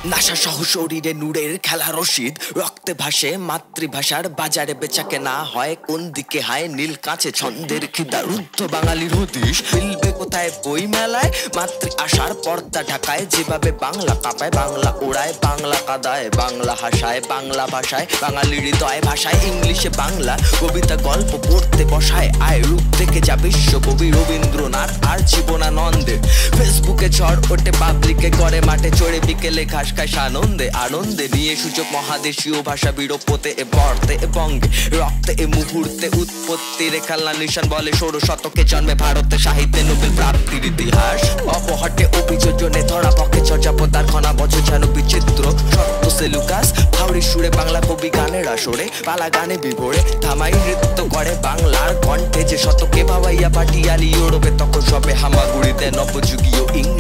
নাশা সহ শরীরে নূরের খেলা রশিদ, রক্তে ভাসে মাতৃভাষার বাজারে বেচা কেনা হয় কোন দিকে হায় নীল কাঁচে ছন্দের খিদা রুদ্ধ বাঙালির হদিশ মিলবে কোথায় বই মেলায় মাতৃ আশার পর্দা ঢাকায় যেভাবে বাংলা কাঁপায় বাংলা ওড়ায় বাংলা কাদায় বাংলা হাসায় বাংলা ভাষায় বাঙালির হৃদয় ভাষায় ইংলিশে বাংলা কবিতা গল্প পড়তে বসায় আয় রূপ থেকে যা বিশ্বকবি রবীন্দ্রনাথ আর জীবনানন্দের ফেসবুকে ঝড় ওঠে পাবলিকে করে মাঠে চড়ে বিকেলে ঘাস খায় আনন্দে আনন্দে নিয়ে সূচক মহাদেশীয় ভাষা বিরূপতে এ বর্তে এ বঙ্গে রক্তে এ মুহূর্তে উৎপত্তি রেখাল্লা নিশান বলে 16 শতকে জন্মে ভারতে সাহিত্যে নোবেল প্রাপ্তির ইতিহাস অপহটে অভিযোজনে ধরা পক্ষে চর্যাপদার খনা বছর যেন বিচিত্র সত্য সেলুকাস হাওড়ি সুরে বাংলা কবি গানের আসরে পালা গানে বিভোরে থামাই নৃত্য করে বাংলার কণ্ঠে যে শতকে বাবাইয়া পাটিয়ালি ইউরোপে তখন সবে হামাগুড়িতে নবযুগীয়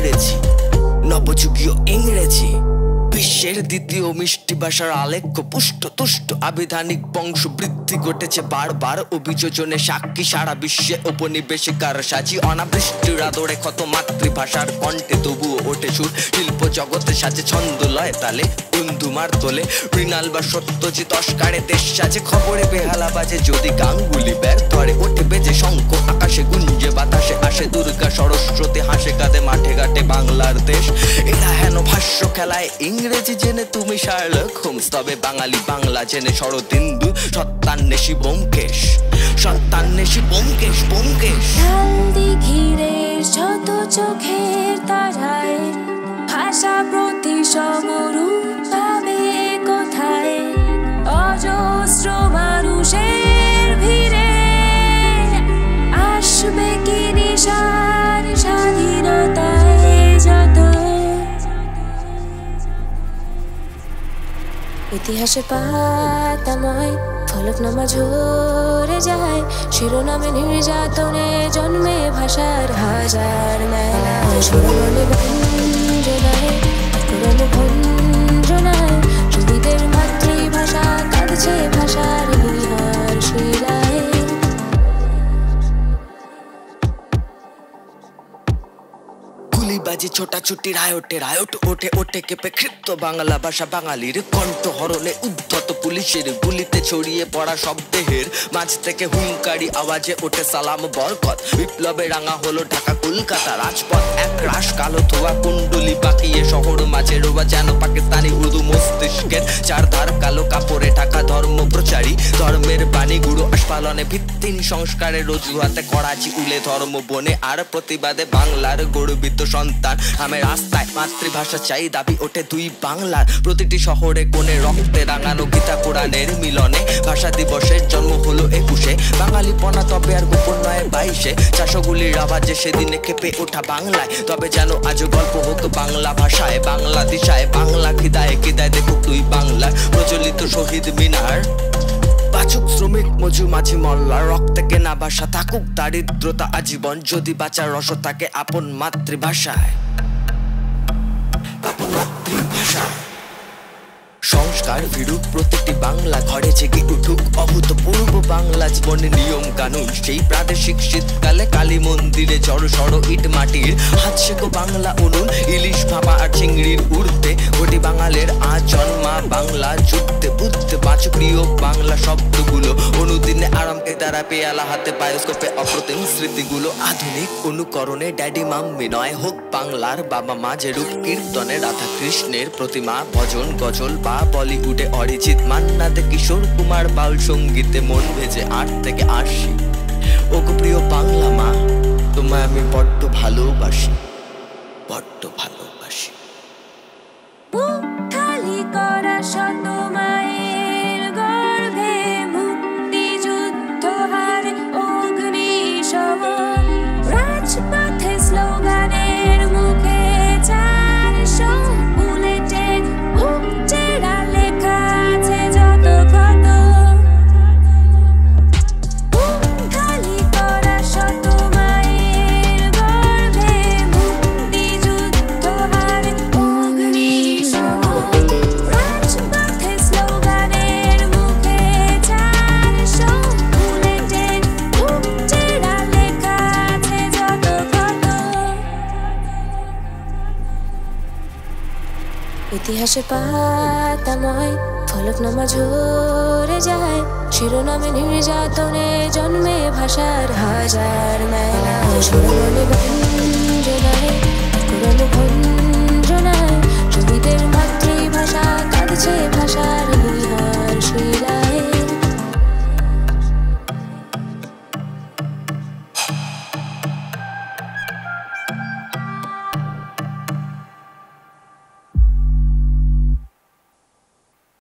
ইংরেজি বিশ্বের দ্বিতীয় মিষ্টি ভাষার আলেখ্য পুষ্ট তুষ্ট আবিধানিক বংশ বৃদ্ধি ঘটেছে বারবার অভিযোজনে সাক্ষী সারা বিশ্বে ঔপনিবেশিকার সাজি অনাবৃষ্টির আদরে ক্ষত মাতৃভাষার কণ্ঠে তবুও ওঠে সুর শিল্প জগতে সাজে ছন্দ লয় তালে বন্ধুমার তোলে মৃণাল বা সত্যজিৎ অস্কারে দেশ সাজে খবরে বেহালা বাজে যদি গাঙ্গুলি ব্যাগ ধরে ওঠে বেজে শঙ্খ আকাশে গুঞ্জে বাতাসে আসে দুর্গা সরস্বতী হাসে কাঁদে মাঠে ঘাটে বাংলার দেশ এরা হেন ভাষ্য খেলায় ইংরেজি জেনে তুমি শার্লক হোমস তবে বাঙালি বাংলা জেনে শরদিন্দু সত্যান্বেষী ব্যোমকেশ ঘিরে শত চোখের তারায় ভাষা প্রতি সমরূপ পাবে কোথায় অজস্র মানুষের ভিড়ে আসবে কি নিশান স্বাধীনতায় যত ইতিহাসে পাতাময় ফলকনামা ঝরে যায় শিরোনামে নির্যাতনে জন্মে ভাষার হাজার মেলা শিরোনামে ভঞ্জনায় পুরনো ভঞ্জনায় হৃদিদের মাতৃভাষা কাঁদছে ভাষার নিহার শিলায় বাজে ছোটাছুটি রায়ট ওঠে কেঁপে ক্ষিপ্ত বাংলা ভাষা বাঙালির কণ্ঠহরণে উদ্ধত পুলিশের গুলিতে ছড়িয়ে পড়া শব্দের মাঝ থেকে হুঙ্কারি আওয়াজে ওঠে সালাম বরকত বিপ্লবে রাঙা হলো ঢাকা কলকাতা রাজপথ এক রাশ কালো ধোয়া কুণ্ডুলি পাকিয়ে শহর মাঝে রোবা যেন পাকিস্তানি উর্দু মস্তিষ্কের চারধার কালো কাপড়ে ঢাকা ধর্ম প্রচারী ধর্মের বাণী গুরু আস্ফালনে ভিত্তিহীন সংস্কারের অজুহাতে করাচি উলে ধর্ম বনে আর প্রতিবাদে বাংলার গর্বিত সন্তান আমি রাস্তায় মাতৃভাষা চাই দাবি ওঠে দুই বাংলার প্রতিটি শহরে কোণে রক্তে রাঙানো গীতা কোরআনের মিলনে ভাষা দিবসের জন্ম হলো 21-এ বাঙালি পনা তবে আর গোপন নয় 22-এ চাষগুলির আওয়াজে সেদিনে কেঁপে ওঠা বাংলায় তবে যেন আজ গল্প হোক বাংলা ভাষায় বাংলা দিশায় বাংলা খিদায় দেখুক দুই বাংলার প্রচলিত শহীদ মিনার বাচক শ্রমিক মজু মাঝি মল্লার রক্তে কেনা ভাষা থাকুক দারিদ্রতা আজীবন যদি বাঁচার রস থাকে আপন মাতৃভাষায় সংস্কার ফিরুক প্রতিটি বাংলা ঘরে জেগে উঠুক অভূতপূর্ব বাংলা জীবনের নিয়ম কানুন সেই প্রাদেশিক শীতকালে কালী মন্দিরে জড় সড় ইট মাটির হাত শেখো বাংলা উনুন ইলিশ ভাপা আর চিংড়ির উড়তে কোটি বাঙালের আজ জন্মা বাংলা যুদ্ধে বুদ্ধে বাঁচো প্রিয় বাংলা শব্দগুলো অনুদিনে আরামকে তারা পেয়ালা হাতে বায়োস্কোপে অপ্রতিম স্মৃতিগুলো আধুনিক অনুকরণে ড্যাডি মাম্মি নয় হোক বাংলার বাবা মা যে রূপ কীর্তনে রাধা কৃষ্ণের প্রতিমা ভজন গজল বা বলিউডে অরিজিৎ মান্নাতে কিশোর কুমার বাউল সঙ্গীতে মন ভেজে 8 থেকে 80 ওগো প্রিয় বাংলা মা তোমায় আমি বড্ড ভালোবাসি খালি করা শত মায়ের গর্ভে মুক্তিযুদ্ধ হার অগ্নিশম রাজপথে স্লোগানের মুখে 400 বুলেটের বুক চেরা লেখা আছে যত ক্ষত খালি করা শত মায়ের গর্ভে মুক্তিযুদ্ধ ইতিহাসে পাতাময় ফলকনামা ঝরে যায়, শিরোনামে নির্যাতনে জন্মে ভাষার হাজার মেলা। সুরবনে বঞ্জনায় পুরনো ভঞ্জনায় শহীদের মাতৃভাষা কাঁদছে ভাষার